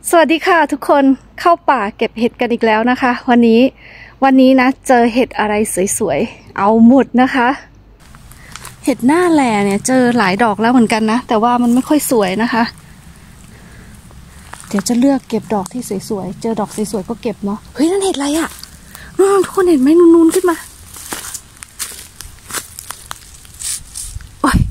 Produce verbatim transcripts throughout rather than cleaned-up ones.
สวัสดีค่ะทุกคนเข้าป่าเก็บเห็ดกันอีกแล้วนะคะวันนี้วันนี้นะเจอเห็ดอะไรสวยๆเอาหมดนะคะเห็ดหน้าแหล่เนี่ยเจอหลายดอกแล้วเหมือนกันนะแต่ว่ามันไม่ค่อยสวยนะคะเดี๋ยวจะเลือกเก็บดอกที่สวยๆเจอดอกสวยๆก็เก็บเนาะเฮ้ยนั่นเห็ดอะไรอะนู่นทุกคนเห็นไหมนูนๆขึ้นมาโอ้ย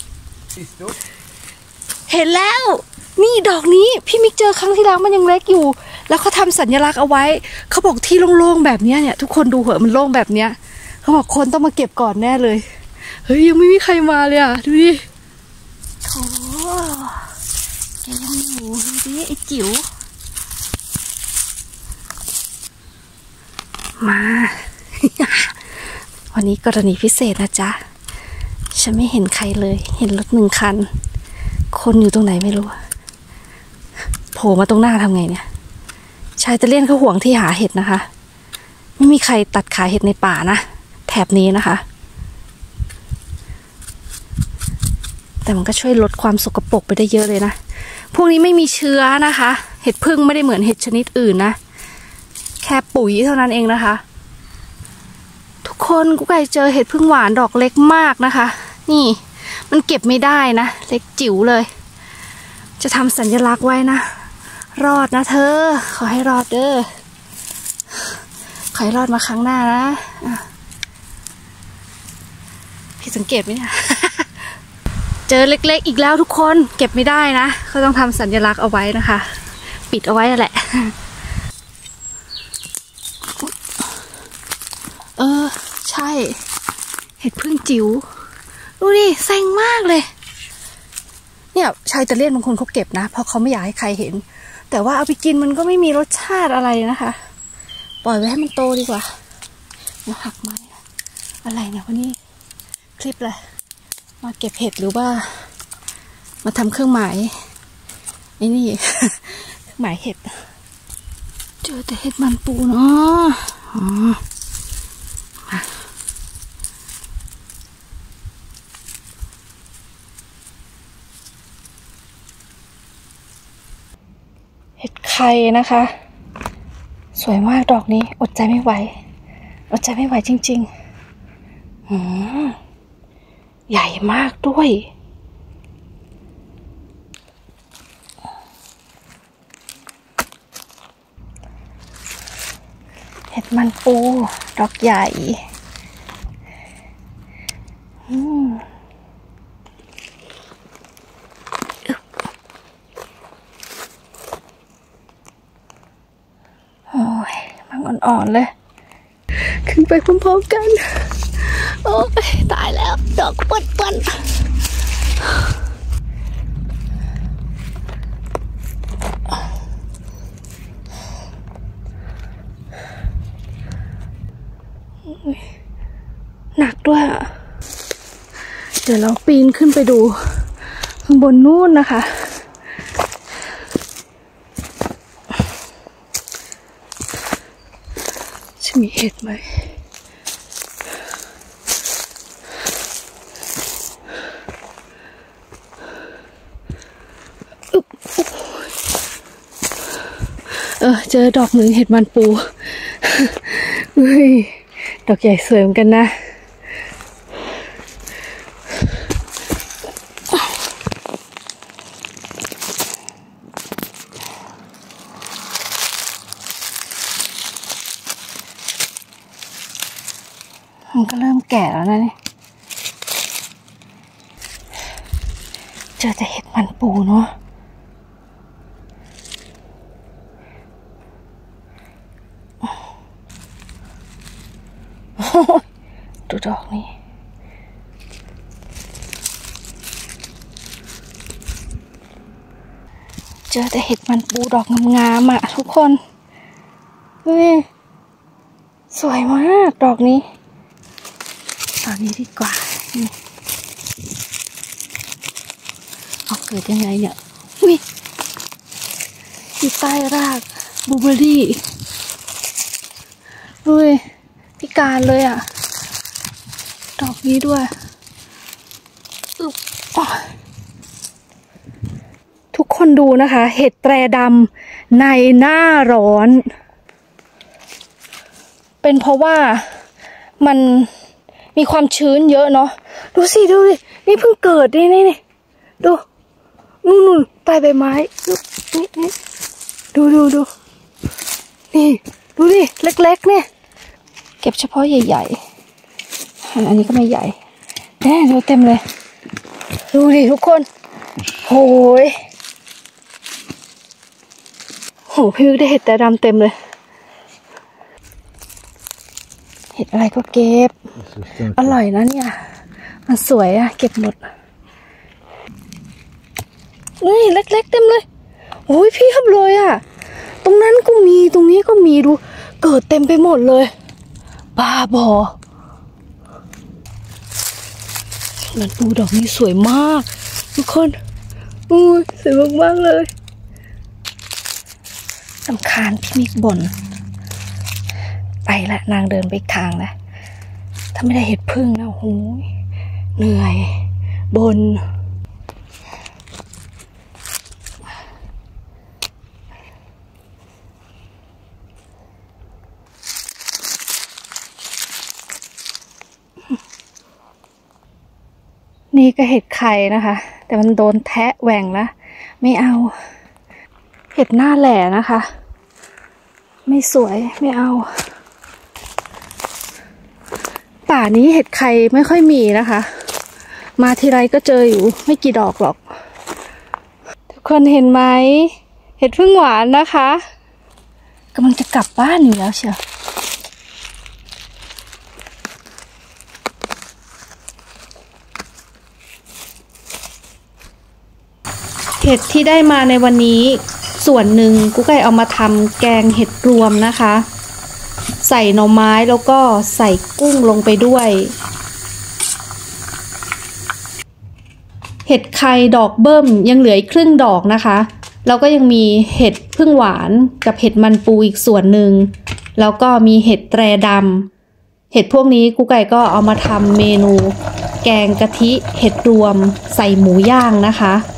เห็นแล้วนี่ดอกนี้พี่มิกเจอครั้งที่แล้วมันยังเล็กอยู่แล้วเขาทำสัญลักษณ์เอาไว้เขาบอกที่โล่งๆแบบนี้เนี่ยทุกคนดูเหอะมันโล่งแบบเนี้ยเขาบอกคนต้องมาเก็บก่อนแน่เลยเฮ้ยยังไม่มีใครมาเลยอ่ะดูดิโถ่แกยังอยู่ดูดิไอ้จิ๋วมา วันนี้กรณีพิเศษนะจ๊ะฉันไม่เห็นใครเลยเห็นรถหนึ่งคันคนอยู่ตรงไหนไม่รู้โผล่มาตรงหน้าทำไงเนี่ยชายตะเลี่ยนเขาห่วงที่หาเห็ดนะคะไม่มีใครตัดขายเห็ดในป่านะแถบนี้นะคะแต่มันก็ช่วยลดความสกปรกไปได้เยอะเลยนะพวกนี้ไม่มีเชื้อนะคะเห็ดพึ่งไม่ได้เหมือนเห็ดชนิดอื่นนะแค่ปุ๋ยเท่านั้นเองนะคะทุกคนกูไก่เจอเห็ดพึ่งหวานดอกเล็กมากนะคะนี่มันเก็บไม่ได้นะเล็กจิ๋วเลยจะทำสัญลักษณ์ไว้นะรอดนะเธอขอให้รอดเด้อขอให้รอดมาครั้งหน้านะพี่สังเกตไหมเนี่ย เจอเล็กๆอีกแล้วทุกคนเก็บไม่ได้นะเขาต้องทำสัญลักษณ์เอาไว้นะคะปิดเอาไว้แหละเออใช่เห็ดพึ่งจิ๋วดูดิแซงมากเลยเนี่ยชายตะเลี่ยนบางคนเขาเก็บนะเพราะเขาไม่อยากให้ใครเห็นแต่ว่าเอาไปกินมันก็ไม่มีรสชาติอะไรนะคะปล่อยไว้ให้มันโตดีกว่ามาหักไม้อะไรเนี่ยวันนี้คลิปเลยมาเก็บเห็ดหรือว่ามาทำเครื่องหมายไอ้นี่ เครื่องหมายเห็ดเจอแต่เห็ดมันปูเนาะอ๋อเห็ดไข่นะคะสวยมากดอกนี้อดใจไม่ไหวอดใจไม่ไหวจริงๆอืมใหญ่มากด้วยเห็ดมันปูดอกใหญ่อืมโอ้ยมันอ่อนๆเลยขึ้นไปพร้อมๆกันโอ้ยตายแล้วดอกเปิ้ลๆหนักด้วยอ่ะเดี๋ยวเราปีนขึ้นไปดูข้างบนนู่นนะคะจะมีเห็ดไหมเออเจอดอกหนึ่งเห็ดมันปูเฮ้ยดอกใหญ่สวยเหมือนกันนะมันก็เริ่มแก่แล้วนะนี่เจอแต่เห็ดมันปูเนาะดูดอกนี้เจอแต่เห็ดมันปูดอกงามๆอ่ะทุกคนเฮ้ยสวยมากดอกนี้ตอนนี้ดีกว่าเอาเกิดยังไงเนี่ยวิอยู่ใต้รากบลูเบอร์รี่ดูพิการเลยอ่ะดอกนี้ด้วยทุกคนคนดูนะคะ เห็ดแตรดำในหน้าร้อนเป็นเพราะว่ามันมีความชื้นเยอะเนาะดูสิดูดินี่เพิ่งเกิดนี่นี่นี่ดูนู่นนู่นใต้ใบไม้นี่นี่ดูดูดูนี่ดูดิเล็กๆเนี่ยเก็บเฉพาะใหญ่ๆอันนี้ก็ไม่ใหญ่แน่ดูเต็มเลยดูดิทุกคนโหยโหพี่ได้เห็ดแต่ดำเต็มเลยเห็ดอะไรก็เก็บอร่อยนะเนี่ยมันสวยอะเก็บหมดนี่เล็กๆเต็มเลยโอ้ยพี่ครับเลยอะตรงนั้นก็มีตรงนี้ก็มีดูเกิดเต็มไปหมดเลยบ้าบอนั่นดูดอกนี้สวยมากทุกคนอุ้ยสวยมากๆเลยสำคัญพี่มิกบ่นไปละนางเดินไปอีกทางนะถ้าไม่ได้เห็ดพึ่งนะโอ้โหเหนื่อยบ่นนี่ก็เห็ดไข่นะคะแต่มันโดนแทะแหว่งแล้วไม่เอาเห็ดหน้าแหล่นะคะไม่สวยไม่เอาป่านี้เห็ดไข่ไม่ค่อยมีนะคะมาทีไรก็เจออยู่ไม่กี่ดอกหรอกทุกคนเห็นไหมเห็ดพึ่งหวานนะคะกำลังจะกลับบ้านอยู่แล้วเชียวเห็ดที่ได้มาในวันนี้ส่วนหนึ่งกุ๊กไก่เอามาทำแกงเห็ดรวมนะคะใส่หน่อไม้แล้วก็ใส่กุ้งลงไปด้วยเห็ดไข่ดอกเบิ้มยังเหลืออีกครึ่งดอกนะคะแล้วก็ยังมีเห็ดพึ่งหวานกับเห็ดมันปูอีกส่วนหนึ่งแล้วก็มีเห็ดแตรดำเห็ดพวกนี้กุ๊กไก่ก็เอามาทำเมนูแกงกะทิเห็ดรวมใส่หมูย่างนะคะ